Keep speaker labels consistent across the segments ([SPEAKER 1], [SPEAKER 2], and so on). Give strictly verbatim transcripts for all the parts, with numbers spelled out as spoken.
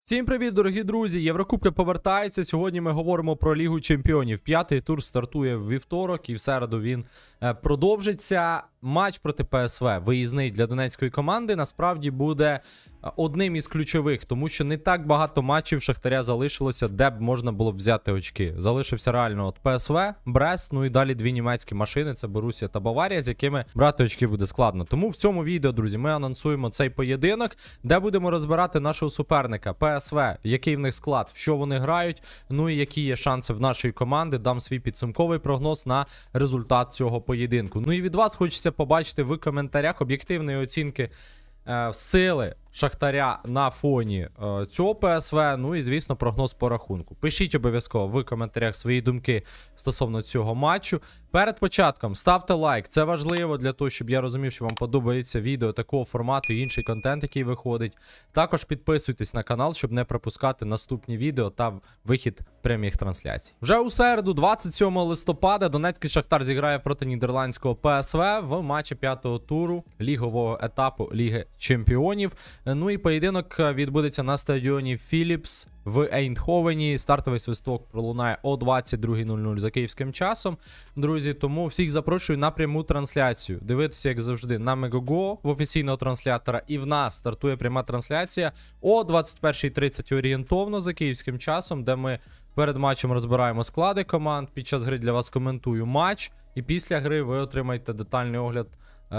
[SPEAKER 1] Всім привіт, дорогі друзі! Єврокубки повертаються. Сьогодні ми говоримо про Лігу Чемпіонів. П'ятий тур стартує в вівторок і в середу він е, продовжиться. Матч проти ПСВ, виїзний для донецької команди, насправді буде одним із ключових, тому що не так багато матчів Шахтаря залишилося, де б можна було б взяти очки. Залишився реально от ПСВ, Брест, ну і далі дві німецькі машини, це Борусія та Баварія, з якими брати очки буде складно. Тому в цьому відео, друзі, ми анонсуємо цей поєдинок, де будемо розбирати нашого суперника ПСВ, який в них склад, в що вони грають, ну і які є шанси в нашої команди. Дам свій підсумковий прогноз на результат цього поєдинку. Ну і від вас хочеться побачити в коментарях об'єктивної оцінки е, сили Шахтаря на фоні е, цього ПСВ, ну і, звісно, прогноз по рахунку. Пишіть обов'язково в коментарях свої думки стосовно цього матчу. Перед початком ставте лайк, це важливо для того, щоб я розумів, що вам подобається відео такого формату і інший контент, який виходить. Також підписуйтесь на канал, щоб не пропускати наступні відео та вихід прямих трансляцій. Вже у середу, двадцять сьомого листопада, донецький Шахтар зіграє проти нідерландського ПСВ в матчі п'ятого туру лігового етапу Ліги Чемпіонів. Ну і поєдинок відбудеться на стадіоні Філіпс в Ейндховені. Стартовий свисток пролунає о двадцять другій нуль нуль за київським часом. Друзі, тому всіх запрошую на пряму трансляцію. Дивитися, як завжди, на Мегого в офіційного транслятора. І в нас стартує пряма трансляція о двадцять першій тридцять орієнтовно за київським часом, де ми перед матчем розбираємо склади команд. Під час гри для вас коментую матч. І після гри ви отримаєте детальний огляд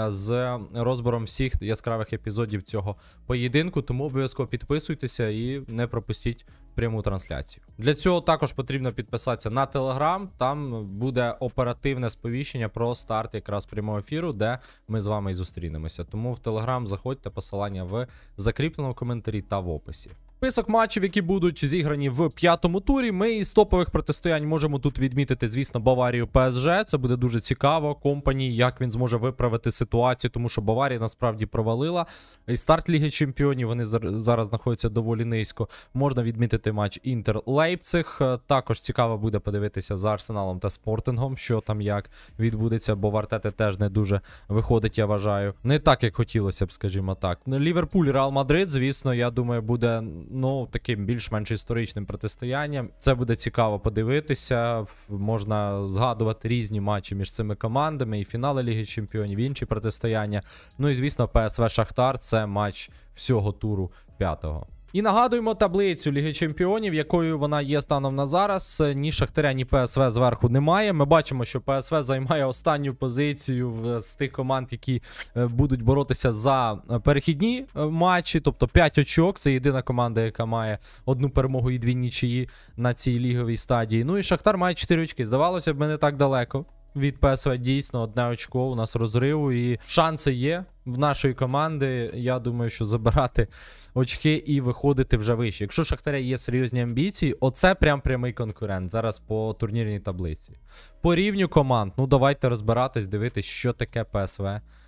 [SPEAKER 1] з розбором всіх яскравих епізодів цього поєдинку, тому обов'язково підписуйтеся і не пропустіть пряму трансляцію. Для цього також потрібно підписатися на Телеграм, там буде оперативне сповіщення про старт якраз прямого ефіру, де ми з вами і зустрінемося. Тому в Телеграм заходьте, посилання в закріпленому коментарі та в описі. Список матчів, які будуть зіграні в п'ятому турі. Ми із топових протистоянь можемо тут відмітити, звісно, Баварію ПСЖ. Це буде дуже цікаво. Компанії, як він зможе виправити ситуацію, тому що Баварія насправді провалила. І старт Ліги Чемпіонів, вони зараз знаходяться доволі низько. Можна відмітити матч Інтер-Лейпциг. Також цікаво буде подивитися за Арсеналом та Спортингом, що там як відбудеться, бо в Артети теж не дуже виходить, я вважаю. Не так, як хотілося б, скажімо так. Ліверпуль, Реал Мадрид, звісно, я думаю, буде ну, таким більш-менш історичним протистоянням. Це буде цікаво подивитися. Можна згадувати різні матчі між цими командами. І фінали Ліги Чемпіонів, і інші протистояння. Ну і, звісно, ПСВ Шахтар – це матч всього туру п'ятого. І нагадуємо таблицю Ліги Чемпіонів, якою вона є станом на зараз. Ні Шахтаря, ні ПСВ зверху немає. Ми бачимо, що ПСВ займає останню позицію з тих команд, які будуть боротися за перехідні матчі. Тобто п'ять очок. Це єдина команда, яка має одну перемогу і дві нічиї на цій ліговій стадії. Ну і Шахтар має чотири очки. Здавалося б, ми не так далеко від ПСВ, дійсно, одне очко у нас розриву, і шанси є в нашої команди, я думаю, що забирати очки і виходити вже вище. Якщо Шахтаря є серйозні амбіції, оце прям прямий конкурент зараз по турнірній таблиці. По рівню команд, ну давайте розбиратись, дивитись, що таке ПСВ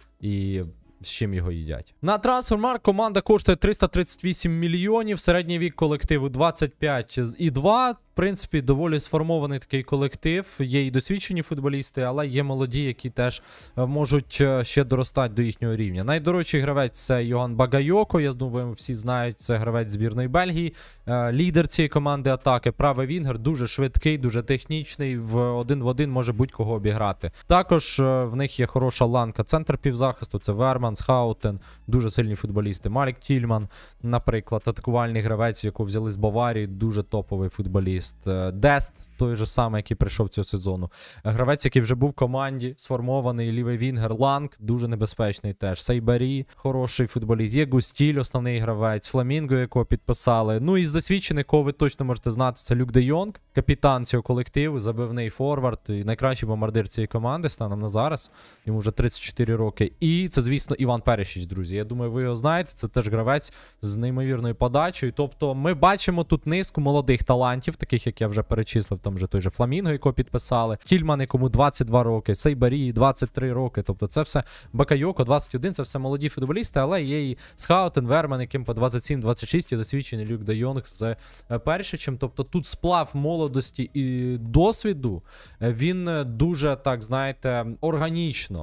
[SPEAKER 1] і з чим його їдять. На Трансфермаркт команда коштує триста тридцять вісім мільйонів, середній вік колективу двадцять п'ять і два. В принципі, доволі сформований такий колектив. Є і досвідчені футболісти, але є молоді, які теж можуть ще доростати до їхнього рівня. Найдорожчий гравець – це Йоан Багайоко. Я думаю, всі знають, це гравець збірної Бельгії. Лідер цієї команди атаки. Правий вінгер, дуже швидкий, дуже технічний. В один в один може будь-кого обіграти. Також в них є хороша ланка. Центр півзахисту – це Верман, Схаутен. Дуже сильні футболісти. Малік Тільман, наприклад, атакувальний гравець, якого взяли з Баварії. Дуже топовий футболіст. Дест, той же самий, який прийшов цього сезону. Гравець, який вже був в команді, сформований, лівий вінгер, Ланг, дуже небезпечний теж. Сейбарі, хороший футболіст. Є Густіль, основний гравець. Фламінго, якого підписали. Ну і з досвідчених, кого ви точно можете знати, це Люк де Йонг, капітан цього колективу, забивний форвард і найкращий бомбардир цієї команди станом на зараз. Йому вже тридцять чотири роки. І це, звісно, Іван Перешіч, друзі. Я думаю, ви його знаєте. Це теж гравець з неймовірною подачею. Тобто ми бачимо тут низку молодих талантів, таких, як я вже перечислив, там вже той же Фламінго, якого підписали. Тільман, якому двадцять два роки. Сейбарі, двадцять три роки. Тобто це все Бакайоко, двадцять один, це все молоді футболісти, але є і Схаутен, Верман, яким по двадцять сім двадцять шість, і досвідчений Люк де Йонг з Першичем. Тобто тут сплав молодості і досвіду, він дуже, так знаєте, органічно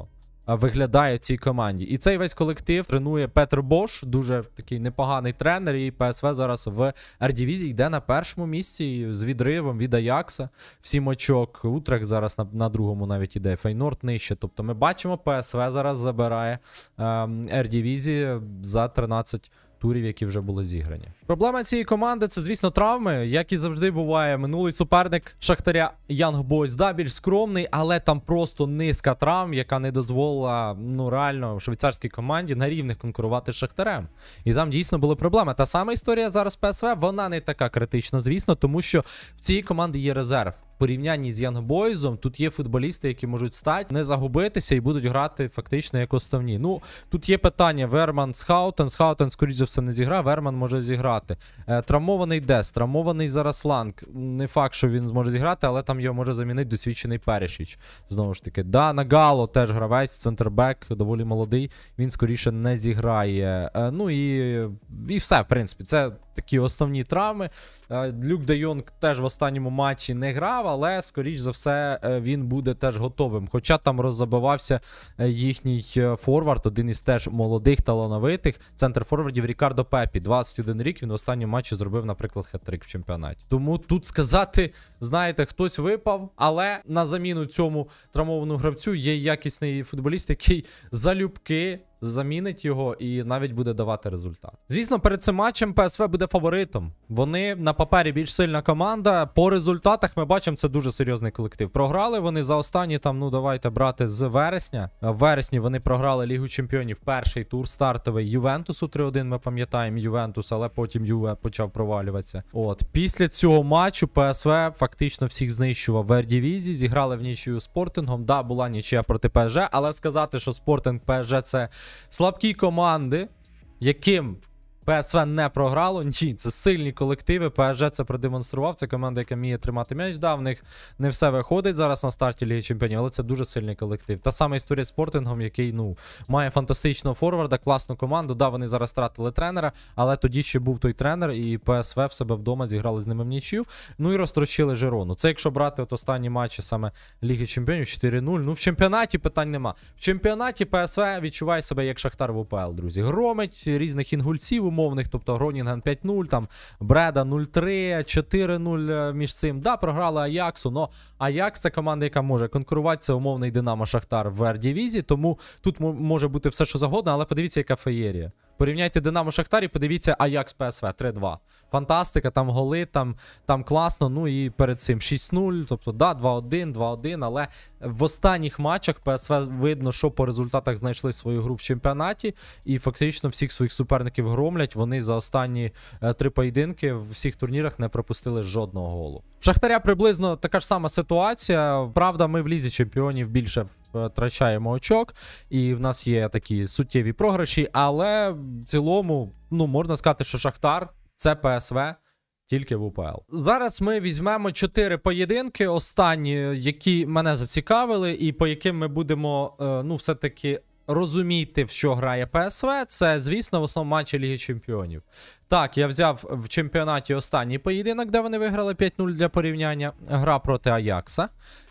[SPEAKER 1] виглядає в цій команді. І цей весь колектив тренує Петр Бош, дуже такий непоганий тренер, і ПСВ зараз в Ердивізії йде на першому місці з відривом від Аякса. Сім очок. Утрехт зараз на, на другому навіть іде, Фейнорд нижче. Тобто ми бачимо, ПСВ зараз забирає ем, Ердивізії за тринадцять турів, які вже були зіграні. Проблема цієї команди – це, звісно, травми, як і завжди буває. Минулий суперник Шахтаря Young Boys, да, більш скромний, але там просто низка травм, яка не дозволила, ну, реально, швейцарській команді на рівних конкурувати з Шахтарем. І там дійсно були проблеми. Та сама історія зараз ПСВ, вона не така критична, звісно, тому що в цій команді є резерв. В порівнянні з Young Boys тут є футболісти, які можуть стати, не загубитися і будуть грати фактично як основні. Ну, тут є питання: Верман, Схаутен. Схаутен, скоріш за все, не зіграв, Верман може зіграти. Е, травмований Дес, травмований зараз Ланг. Не факт, що він зможе зіграти, але там його може замінити досвідчений Перешіч. Знову ж таки, да, Нагало теж гравець, центрбек, доволі молодий, він скоріше не зіграє. Е, ну і, і все, в принципі, це такі основні травми. Е, Люк Де Йонг теж в останньому матчі не грав, але, скоріш за все, він буде теж готовим. Хоча там роззабивався їхній форвард, один із теж молодих, талановитих, центр форвардів Рікардо Пепі. двадцять один рік, він в останньому матчі зробив, наприклад, хет-трик в чемпіонаті. Тому тут сказати, знаєте, хтось випав, але на заміну цьому травмованому гравцю є якісний футболіст, який залюбки замінить його і навіть буде давати результат. Звісно, перед цим матчем ПСВ буде фаворитом. Вони на папері більш сильна команда. По результатах ми бачимо, це дуже серйозний колектив. Програли вони за останні, там, ну давайте брати з вересня. В вересні вони програли Лігу Чемпіонів, перший тур стартовий Ювентусу три один, ми пам'ятаємо Ювентус, але потім Юве почав провалюватися. От. Після цього матчу ПСВ фактично всіх знищував в Ердивізії, зіграли в нічию з Спортингом. Да, була нічия проти ПСЖ, але сказати, що Спортинг, ПСЖ – це слабкі команди, яким ПСВ не програло. Ні, це сильні колективи. ПСЖ це продемонстрував. Це команда, яка вміє тримати м'яч. Да, в них не все виходить зараз на старті Ліги Чемпіонів, але це дуже сильний колектив. Та сама історія з Спортингом, який, ну, має фантастичного форварда, класну команду. Да, вони зараз втратили тренера, але тоді ще був той тренер, і ПСВ в себе вдома зіграли з ними в нічию. Ну і розтрощили Жирону. Це якщо брати от останні матчі саме Ліги Чемпіонів чотири нуль. Ну, в чемпіонаті питань нема. В чемпіонаті ПСВ відчуває себе як Шахтар в УПЛ, друзі. Громить різних інгульців умовних, тобто Гронінген п'ять нуль, там Бреда нуль три, чотири нуль між цим. Да, програли Аяксу, но Аякс це команда, яка може конкурувати, це умовний Динамо Шахтар в Ердивізії, тому тут може бути все, що завгодно, але подивіться, яка феєрія. Порівняйте Динамо Шахтар і подивіться Аякс ПСВ три два. Фантастика, там голи, там, там класно, ну і перед цим шість нуль, тобто да, два один, два один, але в останніх матчах ПСВ видно, що по результатах знайшли свою гру в чемпіонаті і фактично всіх своїх суперників громлять. Вони за останні е, три поєдинки в всіх турнірах не пропустили жодного голу. В Шахтаря приблизно така ж сама ситуація. Правда, ми в Лізі Чемпіонів більше втрачаємо очок, і в нас є такі суттєві програші, але в цілому, ну, можна сказати, що Шахтар – це ПСВ тільки в УПЛ. Зараз ми візьмемо чотири поєдинки, останні, які мене зацікавили, і по яким ми будемо, ну, все-таки розуміти, в що грає ПСВ. Це, звісно, в основному матчі Ліги Чемпіонів. Так, я взяв в чемпіонаті останній поєдинок, де вони виграли п'ять нуль для порівняння. Гра проти Аякса.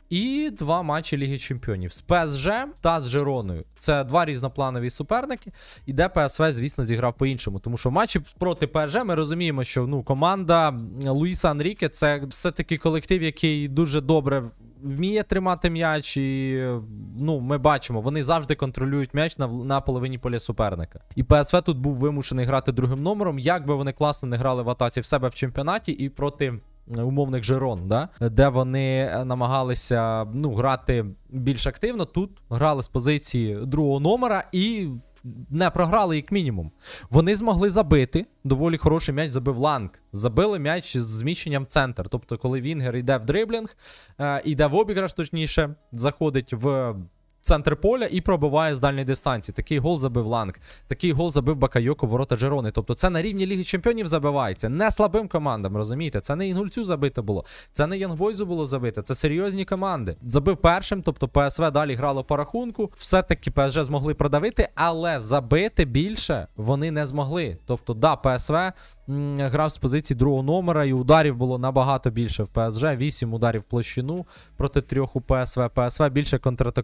[SPEAKER 1] І два матчі Ліги Чемпіонів з ПСЖ та з Жироною. Це два різнопланові суперники. І де ПСВ, звісно, зіграв по-іншому. Тому що в матчі проти ПСЖ ми розуміємо, що, ну, команда Луїса Енріке – це все-таки колектив, який дуже добре вміє тримати м'яч. І, ну, ми бачимо, вони завжди контролюють м'яч на, на половині поля суперника. І ПСВ тут був вимушений грати другим номером, як би вони класно не грали в атаці в себе в чемпіонаті і проти умовних Жирон, да? Де вони намагалися, ну, грати більш активно. Тут грали з позиції другого номера і не програли, як мінімум. Вони змогли забити, доволі хороший м'яч забив Ланг. Забили м'яч з зміщенням в центр. Тобто, коли Вінгер йде в дриблінг, е, йде в обіграш, точніше, заходить в центр поля і пробиває з дальньої дистанції. Такий гол забив Ланг. Такий гол забив Бакайоко, ворота Жирони. Тобто це на рівні Ліги Чемпіонів забивається. Не слабим командам, розумієте? Це не Інгульцю забито було. Це не Янгбойзу було забито. Це серйозні команди. Забив першим, тобто ПСВ далі грало по рахунку. Все-таки ПСЖ змогли продавити, але забити більше вони не змогли. Тобто, да, ПСВ м, грав з позиції другого номера і ударів було набагато більше в ПСЖ. вісім ударів в площину проти трьох у ПСВ. ПСВ більше контратакував. ПСВ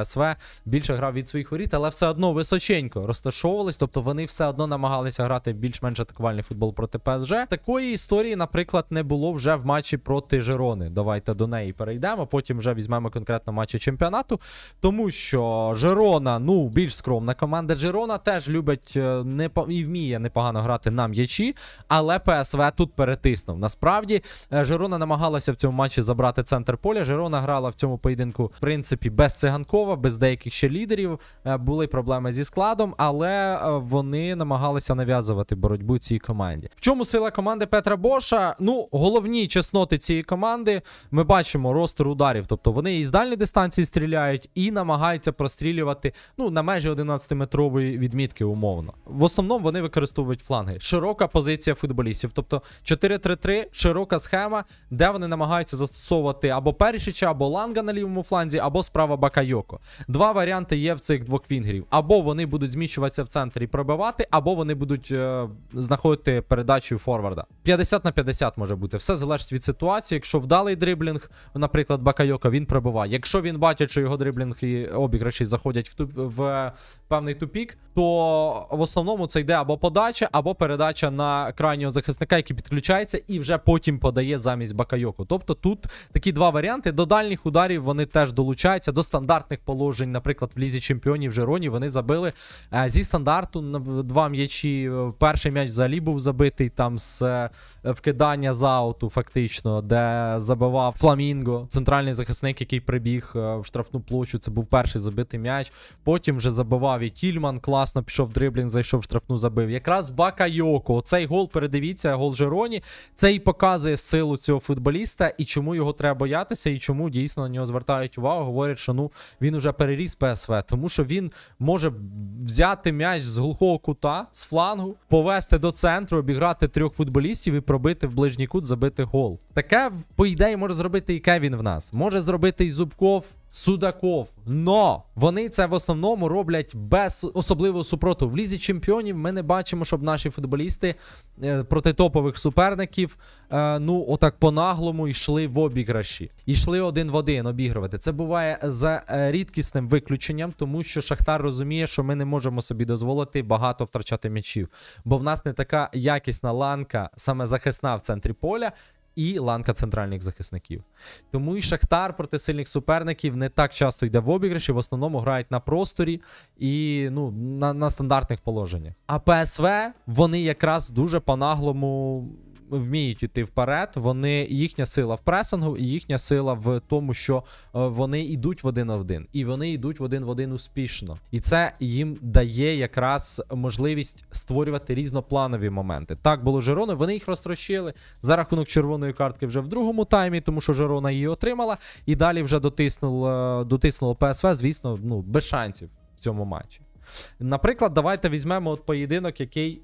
[SPEAKER 1] ПСВ більше грав від своїх воріт, але все одно височенько розташовувались, тобто вони все одно намагалися грати більш-менш атакувальний футбол проти ПСЖ. Такої історії, наприклад, не було вже в матчі проти Жирони. Давайте до неї перейдемо, потім вже візьмемо конкретно матчі чемпіонату, тому що Жирона, ну, більш скромна команда. Жирона теж любить не і вміє непогано грати на м'ячі, але ПСВ тут перетиснув. Насправді, Жирона намагалася в цьому матчі забрати центр поля. Жирона грала в цьому поєдинку, в принципі, без Циганкова, без деяких ще лідерів. Були проблеми зі складом, але вони намагалися нав'язувати боротьбу цій команді. В чому сила команди Петра Боша? Ну, головні чесноти цієї команди, ми бачимо ростер ударів, тобто вони і з дальньої дистанції стріляють, і намагаються прострілювати, ну, на межі одинадцятиметрової відмітки умовно. В основному вони використовують фланги. Широка позиція футболістів, тобто чотири три три, широка схема, де вони намагаються застосовувати або Перішича, або Ланга на лівому фланзі, або справа Бакайоко. Два варіанти є в цих двох вінгерів. Або вони будуть зміщуватися в центрі і пробивати, або вони будуть е, знаходити передачу форварда. п'ятдесят на п'ятдесят може бути. Все залежить від ситуації. Якщо вдалий дриблінг, наприклад, Бакайоко, він пробиває. Якщо він бачить, що його дриблінг і обіграші заходять в, туп, в певний тупік, то в основному це йде або подача, або передача на крайнього захисника, який підключається і вже потім подає замість Бакайоко. Тобто тут такі два варіанти. До дальніх ударів вони теж долучаються, до стандартних положень, наприклад, в Лізі Чемпіонів Жироні вони забили е, зі стандарту два м'ячі. Перший м'яч взагалі був забитий там з е, вкидання з ауту, фактично, де забивав Фламінго, центральний захисник, який прибіг е, в штрафну площу. Це був перший забитий м'яч. Потім вже забивав і Тільман, класно пішов дриблінг, зайшов в штрафну, забив. Якраз Бакайоко, оцей гол, передивіться, гол Жироні, це і показує силу цього футболіста, і чому його треба боятися, і чому дійсно на нього звертають увагу, говорять, що ну він уже переріс ПСВ, тому що він може взяти м'яч з глухого кута, з флангу, повести до центру, обіграти трьох футболістів і пробити в ближній кут, забити гол. Таке, по ідеї, може зробити і Кевін в нас. Може зробити і Зубков, Судаков. Но вони це в основному роблять без особливого супротиву. В Лізі Чемпіонів ми не бачимо, щоб наші футболісти е, проти топових суперників е, ну, отак по-наглому йшли в обіграші. Йшли один в один обігрувати. Це буває за е, рідкісним виключенням, тому що Шахтар розуміє, що ми не можемо собі дозволити багато втрачати м'ячів. Бо в нас не така якісна ланка, саме захисна в центрі поля, і ланка центральних захисників. Тому і Шахтар проти сильних суперників не так часто йде в обіграші, в основному грають на просторі і ну, на, на стандартних положеннях. А ПСВ, вони якраз дуже по-наглому вміють йти вперед, вони, їхня сила в пресингу і їхня сила в тому, що е, вони йдуть в один в один. І вони йдуть в один в один успішно. І це їм дає якраз можливість створювати різнопланові моменти. Так було Жирони, вони їх розтрощили за рахунок червоної картки вже в другому таймі, тому що Жирона її отримала, і далі вже дотиснуло, дотиснуло ПСВ, звісно, ну, без шансів в цьому матчі. Наприклад, давайте візьмемо от поєдинок, який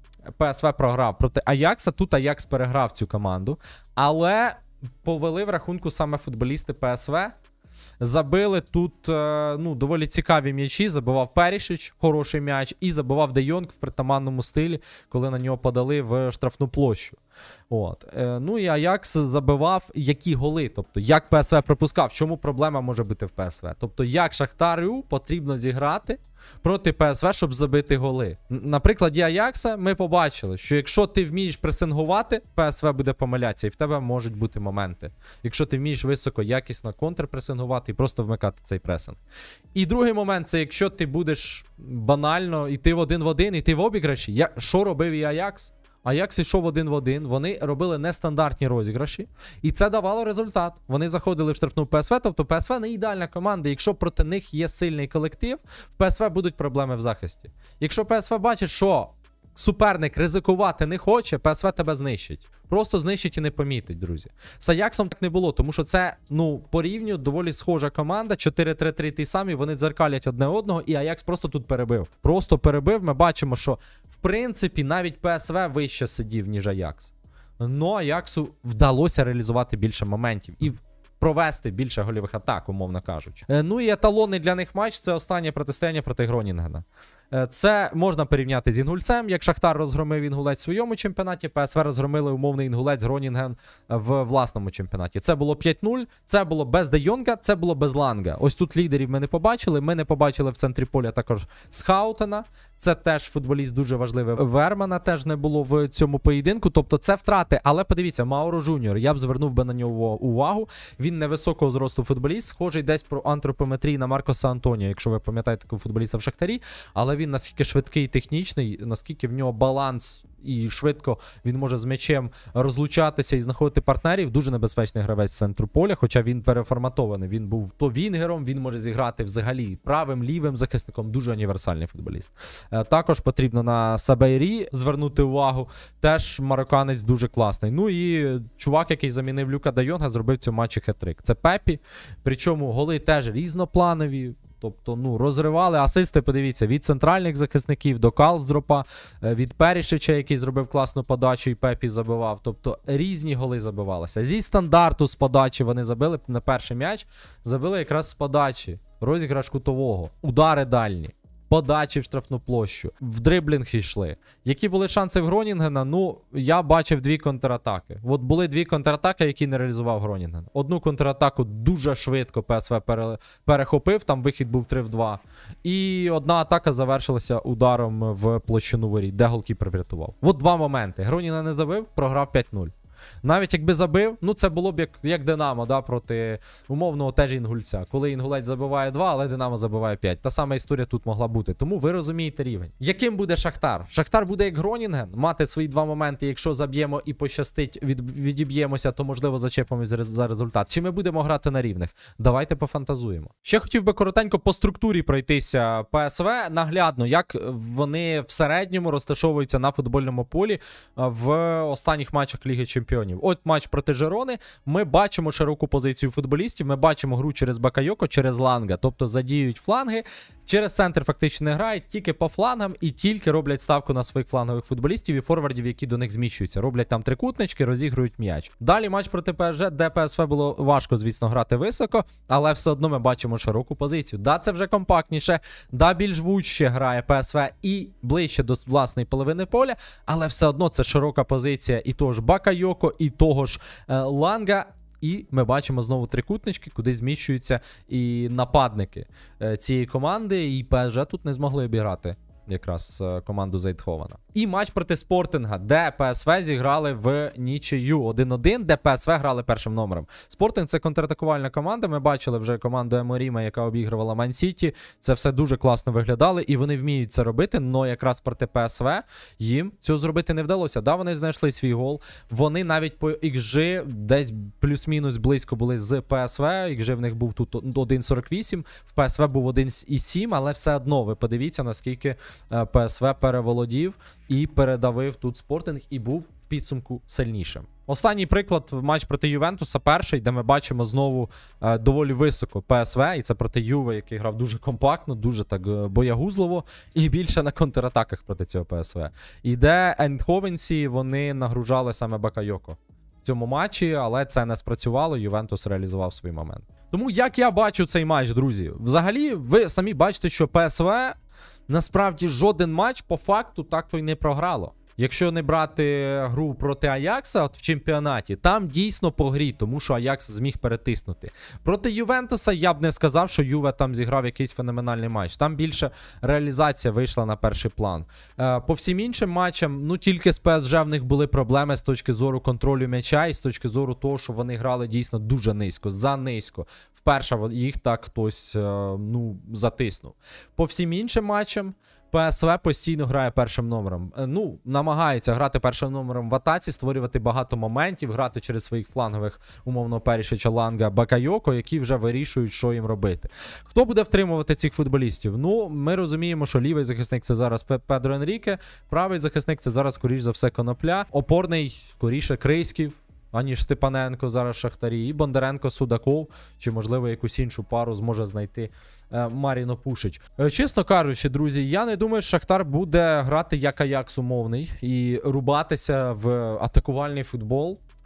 [SPEAKER 1] ПСВ програв проти Аякса. Тут Аякс переграв цю команду, але повели в рахунку саме футболісти ПСВ. Забили тут ну, доволі цікаві м'ячі. Забивав Перішич, хороший м'яч, і забивав Де Йонг в притаманному стилі, коли на нього подали в штрафну площу. От. Е, ну і Аякс забивав які голи, тобто як ПСВ пропускав, в чому проблема може бути в ПСВ. Тобто як Шахтарю потрібно зіграти проти ПСВ, щоб забити голи. На прикладі Аякса ми побачили, що якщо ти вмієш пресингувати, ПСВ буде помилятися і в тебе можуть бути моменти. Якщо ти вмієш високо, якісно контрпресингувати і просто вмикати цей пресинг. І другий момент, це якщо ти будеш банально йти в один в один, йти в обіграші, я, що робив і Аякс? Аякс йшов один в один, вони робили нестандартні розіграші, і це давало результат. Вони заходили в штрафну ПСВ, тобто ПСВ не ідеальна команда, якщо проти них є сильний колектив, в ПСВ будуть проблеми в захисті. Якщо ПСВ бачить, що суперник ризикувати не хоче, ПСВ тебе знищить. Просто знищить і не помітить, друзі. З Аяксом так не було, тому що це, ну, по рівню доволі схожа команда, чотири три три ті самі, вони дзеркалять одне одного, і Аякс просто тут перебив. Просто перебив, ми бачимо, що, в принципі, навіть ПСВ вище сидів, ніж Аякс. Но Аяксу вдалося реалізувати більше моментів і провести більше гольових атак, умовно кажучи. Ну і еталонний для них матч – це останнє протистояння проти Гронінгена. Це можна порівняти з Інгульцем, як Шахтар розгромив Інгулець в своєму чемпіонаті, ПСВ розгромили умовний Інгулець Гронінген в власному чемпіонаті. Це було п'ять нуль, це було без Де Йонга, це було без Ланга. Ось тут лідерів ми не побачили, ми не побачили в центрі поля також Схаутена. Це теж футболіст дуже важливий. Вермана теж не було в цьому поєдинку, тобто це втрати. Але подивіться, Мауро Жуніор, я б звернув би на нього увагу. Він невисокого зросту футболіст, схожий десь про антропометрії на Маркоса Антоніо, якщо ви пам'ятаєте такого футболіста в Шахтарі. Але він наскільки швидкий і технічний, наскільки в нього баланс і швидко він може з м'ячем розлучатися і знаходити партнерів. Дуже небезпечний гравець з центру поля, хоча він переформатований. Він був то вінгером, він може зіграти взагалі правим, лівим захисником. Дуже універсальний футболіст. Також потрібно на Сабейрі звернути увагу. Теж марокканець дуже класний. Ну і чувак, який замінив Люка Де Йонга, зробив в цьому матчі хет-трик. Це Пепі. Причому голи теж різнопланові. Тобто, ну, розривали асисти, подивіться, від центральних захисників до Калсдропа, від Перішича, який зробив класну подачу і Пепі забивав. Тобто, різні голи забивалися. Зі стандарту з подачі вони забили на перший м'яч, забили якраз з подачі, розіграш кутового, удари дальні. Подачі в штрафну площу, в дриблінг йшли. Які були шанси в Гронінгена? Ну, я бачив дві контратаки. От були дві контратаки, які не реалізував Гронінген. Одну контратаку дуже швидко ПСВ пере... перехопив, там вихід був три в два. І одна атака завершилася ударом в площину воріт, де голкіпер врятував. От два моменти. Гронінген не забив, програв п'ять нуль. Навіть якби забив, ну це було б як, як Динамо, да, проти умовного теж Інгульця. Коли Інгулець забиває два, але Динамо забиває п'ять. Та сама історія тут могла бути. Тому ви розумієте рівень. Яким буде Шахтар? Шахтар буде як Гронінген, мати свої два моменти, якщо заб'ємо і пощастить, від, відіб'ємося, то можливо зачепимось за результат. Чи ми будемо грати на рівних? Давайте пофантазуємо. Ще хотів би коротенько по структурі пройтися ПСВ, наглядно, як вони в середньому розташовуються на футбольному полі в останніх матчах Ліги Чемпіонів. От матч проти Жирони. Ми бачимо широку позицію футболістів, ми бачимо гру через Бакайоко, через Ланга. Тобто задіють фланги, через центр фактично не грають, тільки по флангам і тільки роблять ставку на своїх флангових футболістів і форвардів, які до них зміщуються. Роблять там трикутнички, розігрують м'яч. Далі матч проти ПСЖ, де ПСВ було важко, звісно, грати високо, але все одно ми бачимо широку позицію. Да, це вже компактніше, да, більш вужче грає ПСВ і ближче до власної половини поля, але все одно це широка позиція і того ж Бакайоко, і того ж е, Ланга. І ми бачимо знову трикутнички, куди зміщуються і нападники е, цієї команди. І ПСЖ тут не змогли обіграти якраз е, команду Зейтховена. І матч проти Спортинга, де ПСВ зіграли в нічию один один, де ПСВ грали першим номером. Спортинг – це контратакувальна команда. Ми бачили вже команду Еморіма, яка обігрувала Ман-Сіті. Це все дуже класно виглядало, і вони вміють це робити, але якраз проти ПСВ їм цього зробити не вдалося. Да, вони знайшли свій гол. Вони навіть по ікс джі десь плюс-мінус близько були з ПСВ. ікс джі в них був тут один сорок вісім, в ПСВ був один сім, але все одно, ви подивіться, наскільки ПСВ переволодів і передавив тут Спортинг і був в підсумку сильнішим. Останній приклад – матч проти Ювентуса, перший, де ми бачимо знову е, доволі високо ПСВ, і це проти Юве, який грав дуже компактно, дуже так боягузливо, і більше на контратаках проти цього ПСВ. І де ендховенці вони нагружали саме Бакайоко в цьому матчі, але це не спрацювало, Ювентус реалізував свій момент. Тому як я бачу цей матч, друзі? Взагалі, ви самі бачите, що ПСВ насправді жоден матч по факту так-то й не програло. Якщо не брати гру проти Аякса от в чемпіонаті, там дійсно по грі, тому що Аякс зміг перетиснути. Проти Ювентуса я б не сказав, що Юве там зіграв якийсь феноменальний матч. Там більше реалізація вийшла на перший план. Е, по всім іншим матчам, ну тільки з ПСЖ в них були проблеми з точки зору контролю м'яча і з точки зору того, що вони грали дійсно дуже низько, занизько. Вперше їх так хтось е, ну, затиснув. По всім іншим матчам ПСВ постійно грає першим номером. Ну, намагається грати першим номером в атаці, створювати багато моментів, грати через своїх флангових, умовно, Перішича, Ланга, Бакайоко, які вже вирішують, що їм робити. Хто буде втримувати цих футболістів? Ну, ми розуміємо, що лівий захисник – це зараз Педро Енріке, правий захисник – це зараз, скоріш за все, Конопля, опорний, скоріше, Крийськів, аніж Степаненко зараз в Шахтарі, і Бондаренко, Судаков, чи, можливо, якусь іншу пару зможе знайти е, Маріно Пушич. Е, чесно кажучи, друзі, я не думаю, що Шахтар буде грати як Аякс умовний і рубатися в атакувальний футбол.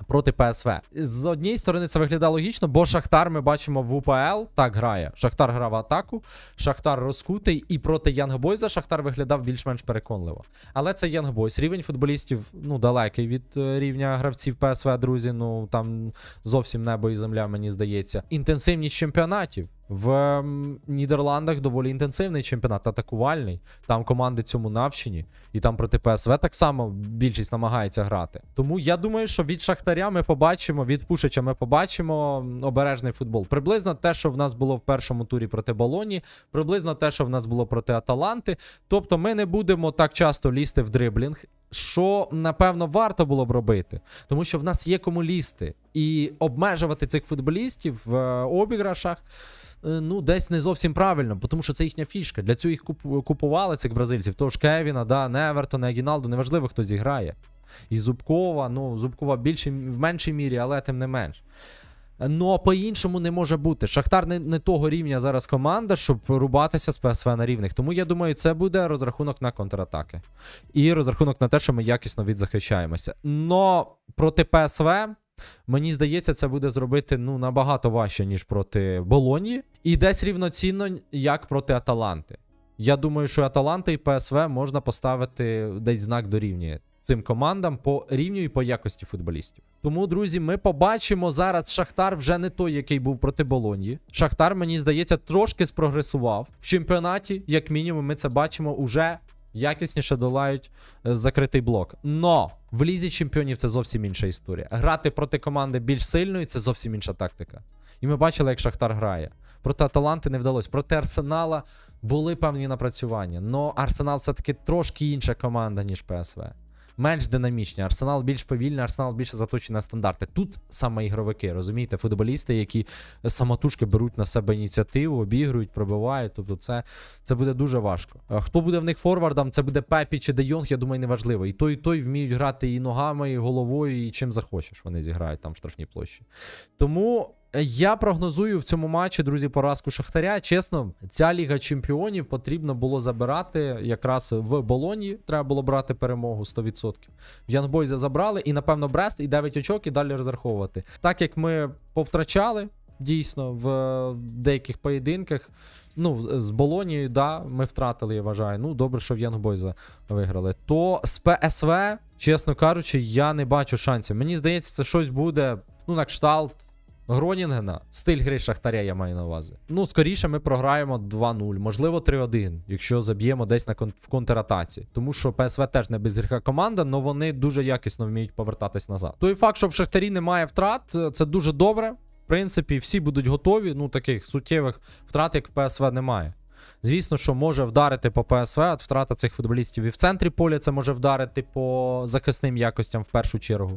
[SPEAKER 1] проти ПСВ. З однієї сторони це виглядає логічно, бо Шахтар ми бачимо в УПЛ так грає. Шахтар грав в атаку, Шахтар розкутий, і проти Янгбойза Шахтар виглядав більш-менш переконливо. Але це Янгбойз. Рівень футболістів, ну, далекий від рівня гравців ПСВ, друзі. Ну, там зовсім небо і земля, мені здається. Інтенсивність чемпіонатів. В Нідерландах доволі інтенсивний чемпіонат, атакувальний. Там команди цьому навчені. І там проти ПСВ так само більшість намагається грати. Тому я думаю, що від Шахтаря ми побачимо, від Пушича ми побачимо обережний футбол. Приблизно те, що в нас було в першому турі проти Болоні, приблизно те, що в нас було проти Аталанти. Тобто ми не будемо так часто лізти в дриблінг, що, напевно, варто було б робити. Тому що в нас є кому лізти. І обмежувати цих футболістів в обіграшах, ну, десь не зовсім правильно, тому що це їхня фішка. Для цього їх купували, цих бразильців. Тож Кевіна, да, Невертона, Агіналдо, неважливо, хто зіграє. І Зубкова, ну, Зубкова більше, в меншій мірі, але тим не менш. Ну, а по-іншому не може бути. Шахтар не, не того рівня зараз команда, щоб рубатися з ПСВ на рівних. Тому, я думаю, це буде розрахунок на контратаки. І розрахунок на те, що ми якісно відзахищаємося. Но проти ПСВ, мені здається, це буде зробити, ну, набагато важче, ніж проти Болоньї. І десь рівноцінно, як проти Аталанти. Я думаю, що Аталанта і ПСВ можна поставити десь знак дорівнює цим командам по рівню і по якості футболістів. Тому, друзі, ми побачимо зараз Шахтар вже не той, який був проти Болоньї. Шахтар, мені здається, трошки спрогресував. В чемпіонаті, як мінімум, ми це бачимо, уже якісніше долають закритий блок. Но в Лізі чемпіонів це зовсім інша історія. Грати проти команди більш сильної – це зовсім інша тактика. І ми бачили, як Шахтар грає. Проти Аталанти не вдалося. Проти Арсенала були певні напрацювання. Но Арсенал все-таки трошки інша команда, ніж ПСВ. Менш динамічні. Арсенал більш повільний, Арсенал більше заточений на стандарти. Тут саме ігровики, розумієте, футболісти, які самотужки беруть на себе ініціативу, обігрують, пробивають. Тобто це, це буде дуже важко. Хто буде в них форвардом, це буде Пепі чи Де Йонг, я думаю, неважливо. І той, і той вміють грати і ногами, і головою, і чим захочеш. Вони зіграють там в штрафній площі. Тому я прогнозую в цьому матчі, друзі, поразку Шахтаря. Чесно, ця Ліга Чемпіонів потрібно було забирати якраз в Болоньї. Треба було брати перемогу сто відсотків. В Янгбойза забрали і, напевно, Брест і дев'ять очок і далі розраховувати. Так як ми повтрачали, дійсно, в деяких поєдинках, ну, з Болонією, да, ми втратили, я вважаю. Ну, добре, що в Янгбойза виграли. То з ПСВ, чесно кажучи, я не бачу шансів. Мені здається, це щось буде, ну, на кшталт Гронінгена. Стиль гри Шахтаря я маю на увазі. Ну, скоріше ми програємо два нуль, можливо три один, якщо заб'ємо десь на кон в контратаці. Тому що ПСВ теж не без гріха команда, але вони дуже якісно вміють повертатись назад. Той факт, що в Шахтарі немає втрат, це дуже добре. В принципі, всі будуть готові, ну, таких суттєвих втрат, як в ПСВ, немає. Звісно, що може вдарити по ПСВ, от втрата цих футболістів і в центрі поля, це може вдарити по захисним якостям в першу чергу.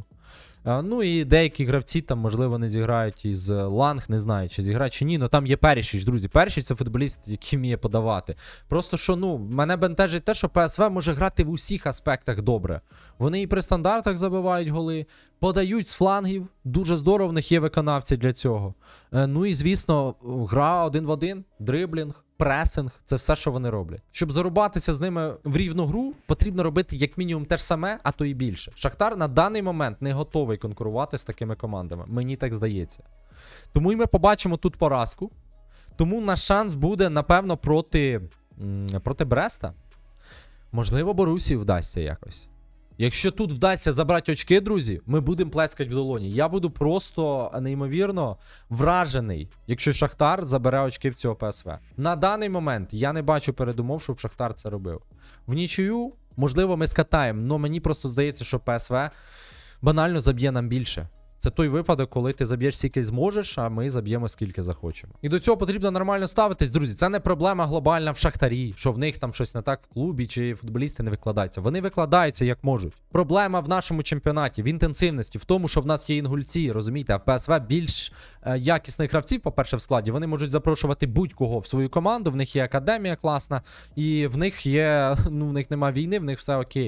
[SPEAKER 1] Ну і деякі гравці там, можливо, не зіграють із Ланг, не знаю, чи зіграють, чи ні, але там є Перішич, друзі. Перішич – це футболіст, який вміє подавати. Просто що, ну, мене бентежить те, що ПСВ може грати в усіх аспектах добре. Вони і при стандартах забивають голи, подають з флангів, дуже здорово, в них є виконавці для цього. Ну і, звісно, гра один в один, дриблінг, пресинг, це все, що вони роблять. Щоб зарубатися з ними в рівну гру, потрібно робити як мінімум те ж саме, а то і більше. Шахтар на даний момент не готовий конкурувати з такими командами. Мені так здається. Тому і ми побачимо тут поразку. Тому наш шанс буде, напевно, проти, проти Бреста. Можливо, Борусі вдасться якось. Якщо тут вдасться забрати очки, друзі, ми будемо плескати в долоні. Я буду просто неймовірно вражений, якщо Шахтар забере очки в цього ПСВ. На даний момент я не бачу передумов, щоб Шахтар це робив. В нічию, можливо, ми скатаємо, але мені просто здається, що ПСВ банально заб'є нам більше. Це той випадок, коли ти заб'єш скільки зможеш, а ми заб'ємо скільки захочемо. І до цього потрібно нормально ставитись, друзі. Це не проблема глобальна в Шахтарі, що в них там щось не так в клубі, чи футболісти не викладаються. Вони викладаються як можуть. Проблема в нашому чемпіонаті, в інтенсивності, в тому, що в нас є інгульці, розумієте, а в ПСВ більш е, якісних гравців, по-перше, в складі. Вони можуть запрошувати будь-кого в свою команду, в них є академія класна, і в них є, ну, в них немає війни, в них все окей.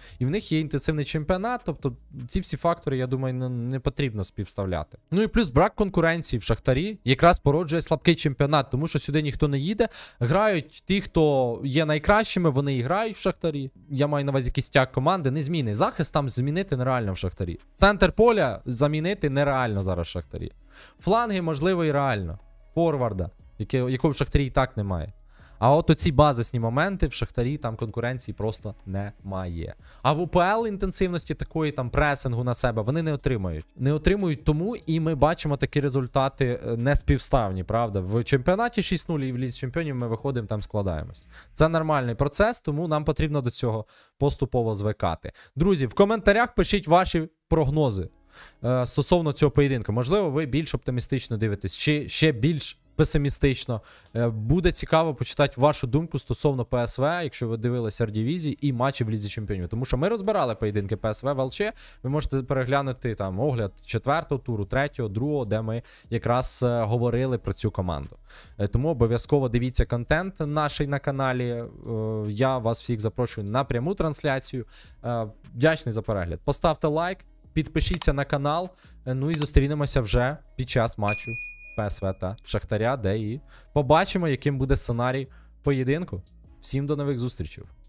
[SPEAKER 1] І в них є інтенсивний чемпіонат, тобто ці всі фактори, я думаю, не, не потрібно співставляти. Ну і плюс брак конкуренції в Шахтарі якраз породжує слабкий чемпіонат, тому що сюди ніхто не їде. Грають ті, хто є найкращими, вони і грають в Шахтарі. Я маю на увазі кістяк команди, не зміни. Захист там змінити нереально в Шахтарі. Центр поля замінити нереально зараз в Шахтарі. Фланги, можливо, і реально. Форварда, якого в Шахтарі і так немає. А от оці базисні моменти в Шахтарі там конкуренції просто немає. А в УПЛ інтенсивності такої там пресингу на себе вони не отримають. Не отримують тому, і ми бачимо такі результати неспівставні, правда? В чемпіонаті шість нуль і в Лізі Чемпіонів ми виходимо, там складаємось. Це нормальний процес, тому нам потрібно до цього поступово звикати. Друзі, в коментарях пишіть ваші прогнози е, стосовно цього поєдинку. Можливо, ви більш оптимістично дивитесь, чи ще більш песимістично. Буде цікаво почитати вашу думку стосовно ПСВ, якщо ви дивилися Р-дивізії і матчі в Лізі Чемпіонів. Тому що ми розбирали поєдинки ПСВ в ЛЧ. Ви можете переглянути там огляд четвертого туру, третього, другого, де ми якраз говорили про цю команду. Тому обов'язково дивіться контент наш на каналі. Я вас всіх запрошую на пряму трансляцію. Вдячний за перегляд. Поставте лайк, підпишіться на канал. Ну і зустрінемося вже під час матчу ПСВ та Шахтаря, де і побачимо, яким буде сценарій поєдинку. Всім до нових зустрічей.